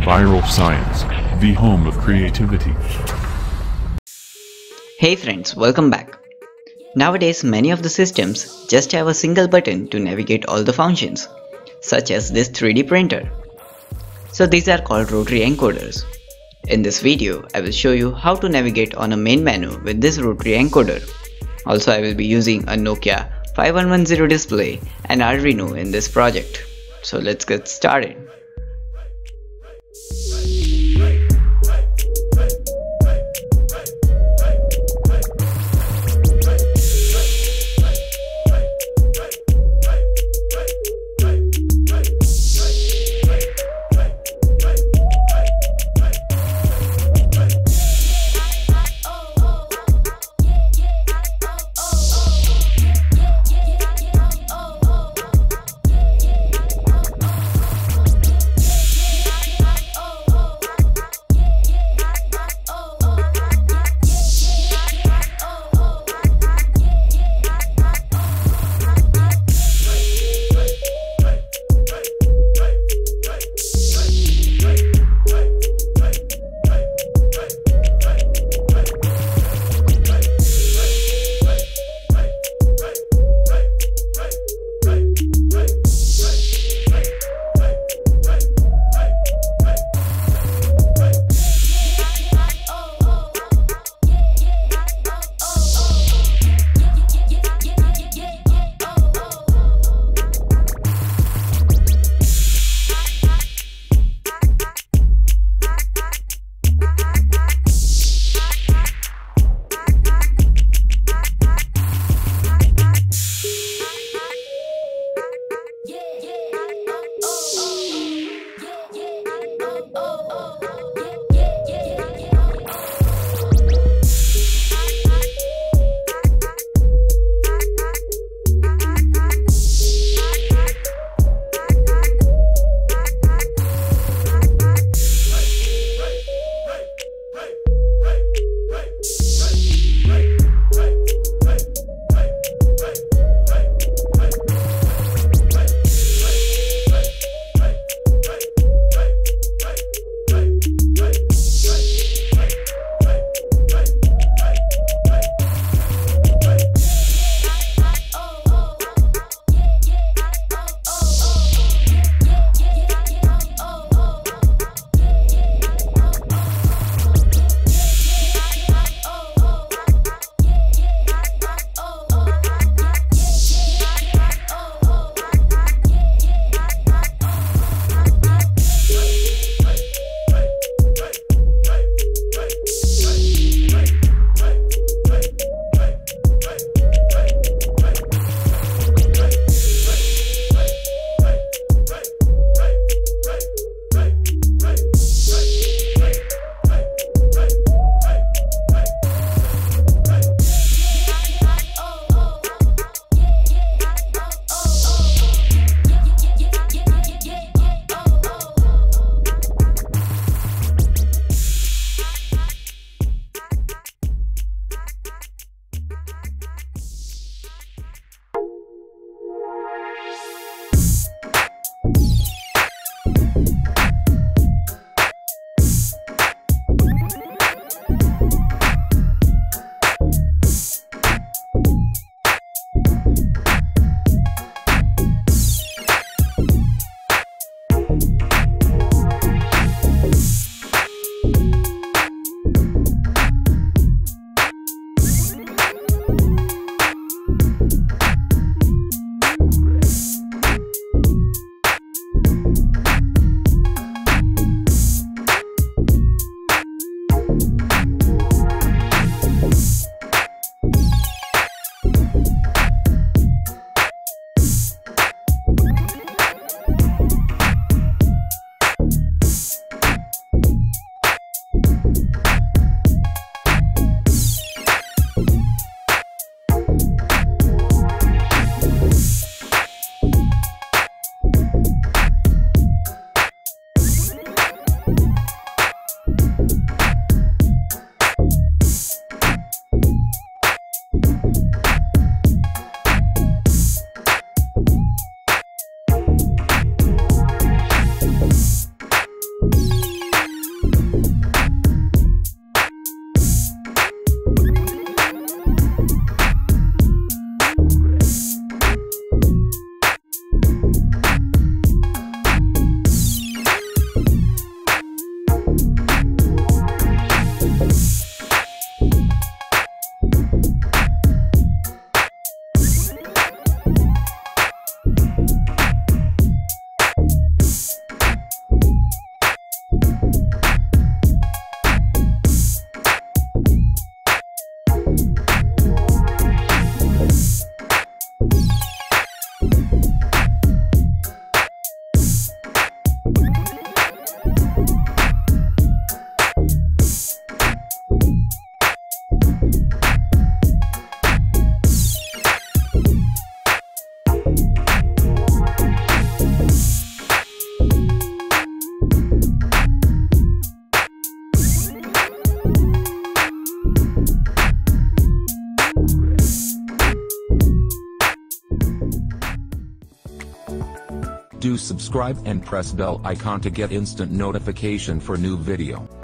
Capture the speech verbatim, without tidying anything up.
Viral Science, the home of creativity. Hey friends, welcome back. Nowadays, many of the systems just have a single button to navigate all the functions, such as this three D printer. So these are called Rotary Encoders. In this video, I will show you how to navigate on a main menu with this Rotary Encoder. Also, I will be using a Nokia five one one zero display and Arduino in this project. So let's get started. Do subscribe and press bell icon to get instant notification for new video.